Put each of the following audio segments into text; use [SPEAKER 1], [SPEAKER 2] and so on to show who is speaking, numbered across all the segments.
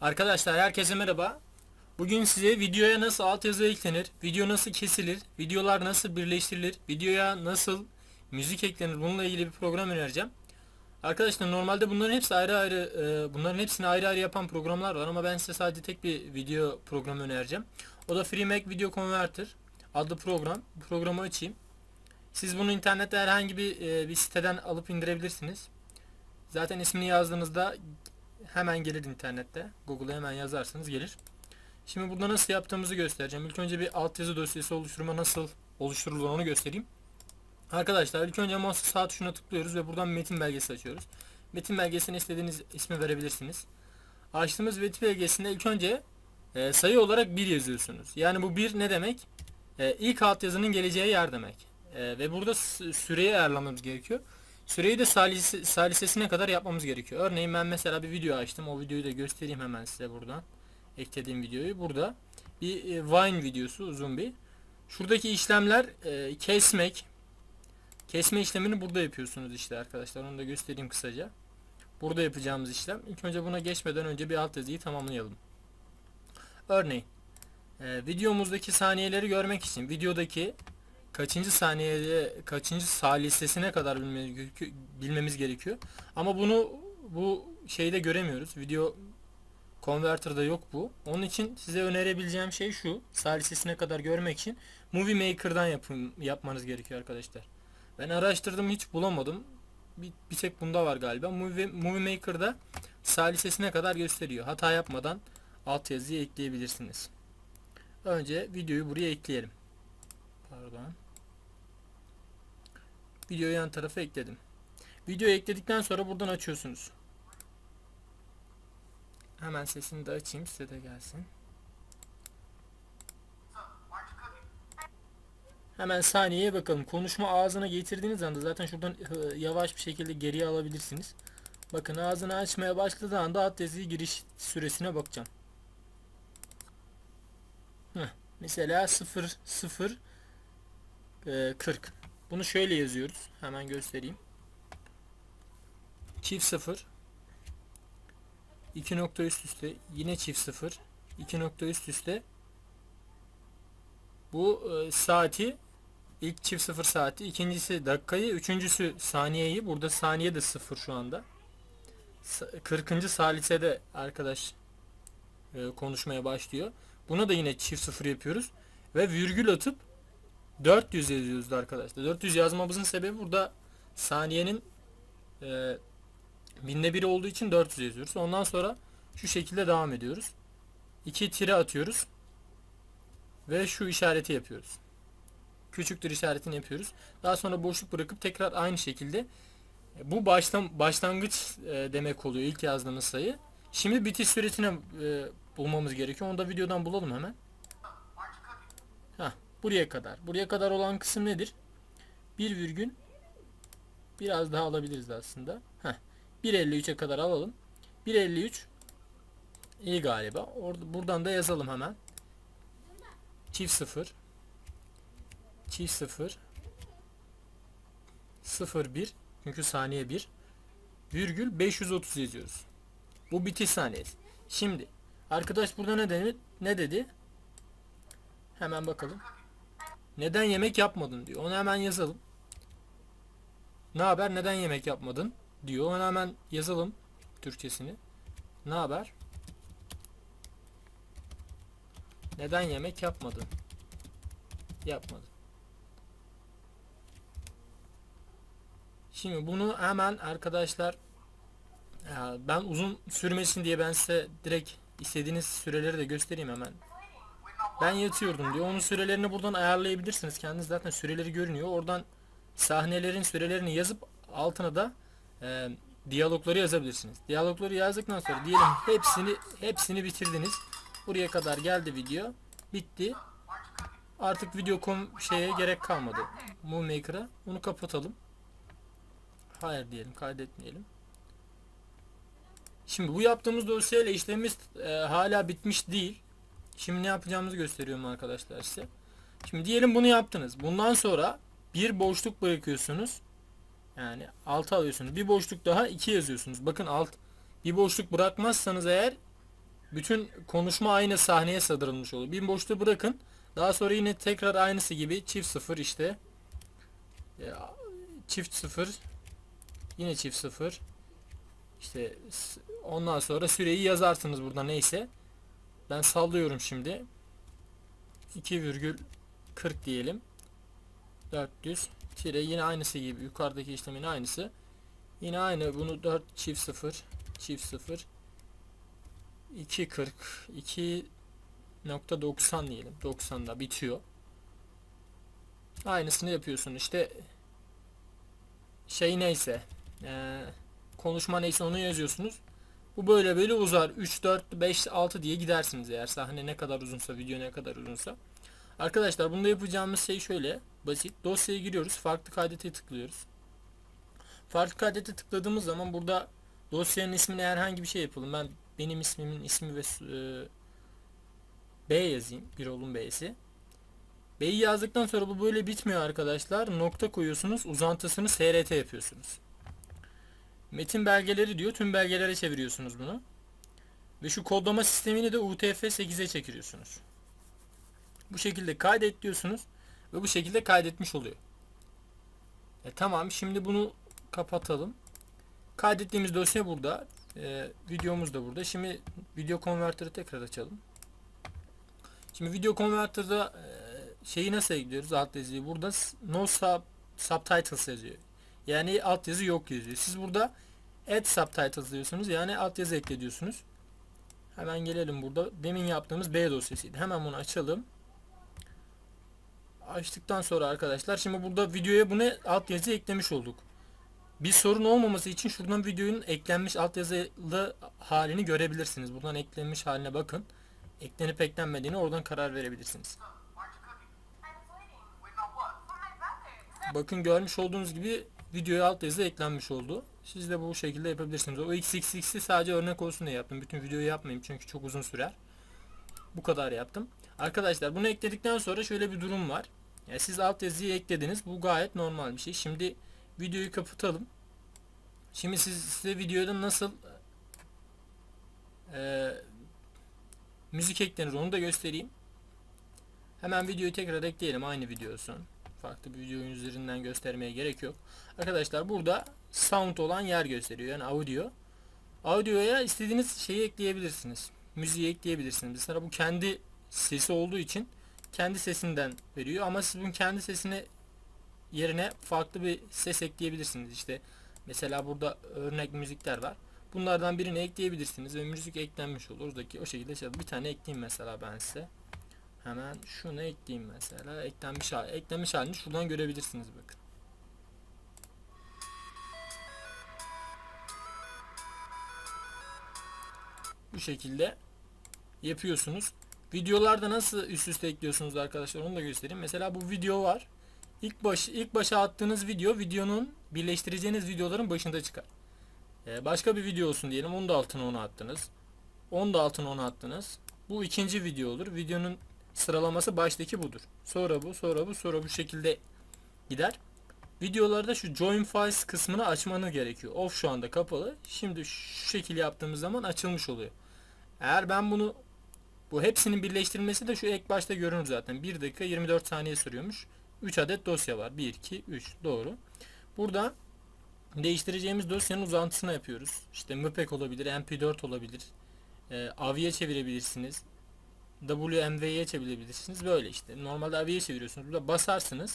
[SPEAKER 1] Arkadaşlar herkese merhaba. Bugün size videoya nasıl altyazı eklenir, video nasıl kesilir, videolar nasıl birleştirilir, videoya nasıl müzik eklenir bununla ilgili bir program önereceğim. Arkadaşlar normalde bunların hepsini ayrı ayrı yapan programlar var ama ben size sadece tek bir video programı önereceğim. O da FreeMake Video Converter adlı program. Bu programı açayım. Siz bunu internette herhangi bir siteden alıp indirebilirsiniz. Zaten ismini yazdığınızda hemen gelir internette. Google'a hemen yazarsanız gelir. Şimdi burada nasıl yaptığımızı göstereceğim. İlk önce bir altyazı dosyası oluşturma nasıl oluşturulur onu göstereyim. Arkadaşlar ilk önce mouse sağ tuşuna tıklıyoruz ve buradan metin belgesi açıyoruz. Metin belgesine istediğiniz ismi verebilirsiniz. Açtığımız metin belgesinde ilk önce sayı olarak 1 yazıyorsunuz. Yani bu 1 ne demek? İlk altyazının geleceği yer demek. Ve burada süreyi ayarlamamız gerekiyor. Süreyi de salisesine kadar yapmamız gerekiyor. Örneğin ben mesela bir video açtım. O videoyu da göstereyim hemen size buradan. Eklediğim videoyu. Burada bir Vine videosu uzun bir. Şuradaki işlemler kesme işlemini burada yapıyorsunuz işte arkadaşlar. Onu da göstereyim kısaca. Burada yapacağımız işlem. İlk önce buna geçmeden önce bir altyazıyı tamamlayalım. Örneğin videomuzdaki saniyeleri görmek için videodaki kaçıncı saniyede kaçıncı salisesine kadar bilmemiz gerekiyor. Ama bu şeyde göremiyoruz. Video Converter'da yok bu. Onun için size önerebileceğim şey şu. Salisesine kadar görmek için Movie Maker'dan yapmanız gerekiyor arkadaşlar. Ben araştırdım hiç bulamadım. Bir tek bunda var galiba. Movie Maker'da salisesine kadar gösteriyor. Hata yapmadan altyazıyı ekleyebilirsiniz. Önce videoyu buraya ekleyelim. Pardon. Videoyu yan tarafa ekledim. Videoyu ekledikten sonra buradan açıyorsunuz. Hemen sesini de açayım size de gelsin. Hemen saniyeye bakalım. Konuşma ağzına getirdiğiniz anda zaten şuradan yavaş bir şekilde geriye alabilirsiniz. Bakın ağzını açmaya başladığı anda altyazı giriş süresine bakacağım. Mesela 00 40. Bunu şöyle yazıyoruz. Hemen göstereyim. Çift 0 2 nokta üst üste yine çift 0 2 nokta üst üste bu saati ilk çift 0 saati, ikincisi dakikayı, üçüncüsü saniyeyi. Burada saniye de 0 şu anda. 40. salisede arkadaş konuşmaya başlıyor. Buna da yine çift 0 yapıyoruz ve virgül atıp 400 yazıyoruz arkadaşlar. 400 yazmamızın sebebi burada saniyenin binde biri olduğu için 400 yazıyoruz. Ondan sonra şu şekilde devam ediyoruz. 2 tire atıyoruz ve şu işareti yapıyoruz. Küçüktür işaretini yapıyoruz. Daha sonra boşluk bırakıp tekrar aynı şekilde bu başlangıç demek oluyor ilk yazdığımız sayı. Şimdi bitiş süresini bulmamız gerekiyor. Onu da videodan bulalım hemen. Buraya kadar. Buraya kadar olan kısım nedir? Bir virgül biraz daha alabiliriz aslında. 1.53'e kadar alalım. 1.53 iyi galiba. Buradan da yazalım hemen. Çift 0 çift 0 01 çünkü saniye 1 virgül 530 yazıyoruz. Bu bitiş saniyesi. Şimdi arkadaş burada ne dedi? Hemen bakalım. Neden yemek yapmadın diyor. Onu hemen yazalım. Ne haber? Neden yemek yapmadın diyor. Onu hemen yazalım Türkçesini. Ne haber? Neden yemek yapmadın? Yapmadım. Şimdi bunu hemen arkadaşlar ben uzun sürmesin diye ben size direkt istediğiniz süreleri de göstereyim hemen. Ben yatıyordum diyor. Onun sürelerini buradan ayarlayabilirsiniz. Kendiniz zaten süreleri görünüyor. Oradan sahnelerin sürelerini yazıp altına da diyalogları yazabilirsiniz. Diyalogları yazdıktan sonra diyelim hepsini bitirdiniz. Buraya kadar geldi video. Bitti. Artık video.com şeye gerek kalmadı. Movie Maker'a. Onu kapatalım. Hayır diyelim. Kaydetmeyelim. Şimdi bu yaptığımız dosyayla işlemimiz hala bitmiş değil. Şimdi ne yapacağımızı gösteriyorum arkadaşlar size. Şimdi diyelim bunu yaptınız. Bundan sonra bir boşluk bırakıyorsunuz. Yani 6 alıyorsunuz. Bir boşluk daha 2 yazıyorsunuz. Bakın bir boşluk bırakmazsanız eğer bütün konuşma aynı sahneye sığdırılmış oluyor. Bir boşluğu bırakın. Daha sonra yine tekrar aynısı gibi çift sıfır işte. Çift sıfır. Yine çift sıfır. İşte ondan sonra süreyi yazarsınız burada neyse. Ben sallıyorum şimdi. 2,40 diyelim. 400 tire yine aynısı gibi yukarıdaki işlemin aynısı. Yine aynı bunu 4 çift sıfır çift sıfır 2,40 2,90 diyelim. 90'da bitiyor. Aynısını yapıyorsun işte, şey neyse konuşma neyse onu yazıyorsunuz. Bu böyle böyle uzar. 3, 4, 5, 6 diye gidersiniz eğer sahne ne kadar uzunsa, video ne kadar uzunsa. Arkadaşlar bunda yapacağımız şey şöyle basit. Dosyaya giriyoruz. Farklı kaydete tıklıyoruz. Farklı kaydete tıkladığımız zaman burada dosyanın ismine herhangi bir şey yapalım. Benim ismimin ismi ve B yazayım. Birol'un B'si. B'yi yazdıktan sonra bu böyle bitmiyor arkadaşlar. Nokta koyuyorsunuz. Uzantısını SRT yapıyorsunuz. Metin belgeleri diyor. Tüm belgelere çeviriyorsunuz bunu. Ve şu kodlama sistemini de UTF-8'e çekiriyorsunuz. Bu şekilde kaydet diyorsunuz. Ve bu şekilde kaydetmiş oluyor. Tamam, şimdi bunu kapatalım. Kaydettiğimiz dosya burada. Videomuz da burada. Şimdi video konvertörü tekrar açalım. Şimdi video konvertörde şeyi nasıl ekliyoruz? Alt yazıyı burada no subtitles yazıyor. Yani altyazı yok yazıyor. Siz burada add subtitles diyorsunuz. Yani altyazı ekle diyorsunuz. Hemen gelelim burada. Demin yaptığımız B dosyasıydı. Hemen bunu açalım. Açtıktan sonra arkadaşlar şimdi burada videoya bunu altyazı eklemiş olduk. Bir sorun olmaması için şuradan videonun eklenmiş altyazılı halini görebilirsiniz. Buradan eklenmiş haline bakın. Eklenip eklenmediğini oradan karar verebilirsiniz. Bakın görmüş olduğunuz gibi videoya altyazı eklenmiş oldu. Siz de bu şekilde yapabilirsiniz. O XXX'i sadece örnek olsun diye yaptım. Bütün videoyu yapmayayım çünkü çok uzun sürer. Bu kadar yaptım. Arkadaşlar bunu ekledikten sonra şöyle bir durum var. Yani siz altyazıyı eklediniz. Bu gayet normal bir şey. Şimdi videoyu kapatalım. Şimdi size videoda nasıl müzik eklenir onu da göstereyim. Hemen videoyu tekrar ekleyelim. Aynı video olsun. Farklı bir videonun üzerinden göstermeye gerek yok. Arkadaşlar burada sound olan yer gösteriyor. Yani audio. Audio'ya istediğiniz şeyi ekleyebilirsiniz. Müziği ekleyebilirsiniz. Mesela bu kendi sesi olduğu için kendi sesinden veriyor. Ama siz bunun kendi sesini yerine farklı bir ses ekleyebilirsiniz. İşte mesela burada örnek müzikler var. Bunlardan birini ekleyebilirsiniz ve müzik eklenmiş olur. Oradaki o şekilde bir tane ekleyeyim mesela ben size. Hemen şunu ekleyeyim mesela. Eklenmiş halini şuradan görebilirsiniz bakın. Bu şekilde yapıyorsunuz. Videolarda nasıl üst üste ekliyorsunuz arkadaşlar onu da göstereyim. Mesela bu video var. İlk başa attığınız videonun birleştireceğiniz videoların başında çıkar. Başka bir video olsun diyelim. Onu da altına onu attınız. Onu da altına onu attınız. Bu ikinci video olur. Videonun sıralaması baştaki budur. Sonra bu, sonra bu, sonra bu şekilde gider. Videolarda şu join files kısmını açmanız gerekiyor. Off şu anda kapalı. Şimdi şu şekilde yaptığımız zaman açılmış oluyor. Eğer ben bu hepsinin birleştirilmesi de şu ek başta görünür zaten. 1 dakika 24 saniye sürüyormuş. 3 adet dosya var. 1, 2, 3. Doğru. Burada değiştireceğimiz dosyanın uzantısını yapıyoruz. İşte MPEG olabilir, MP4 olabilir. AV'ye çevirebilirsiniz. WMV'ye çevirebilirsiniz. Böyle işte. Normalde AV'ye çeviriyorsunuz. Burada basarsınız.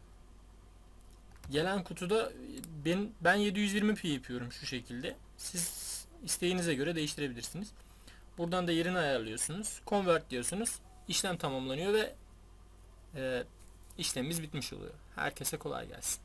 [SPEAKER 1] Gelen kutuda ben 720p yapıyorum şu şekilde. Siz isteğinize göre değiştirebilirsiniz. Buradan da yerini ayarlıyorsunuz. Convert diyorsunuz. İşlem tamamlanıyor ve işlemimiz bitmiş oluyor. Herkese kolay gelsin.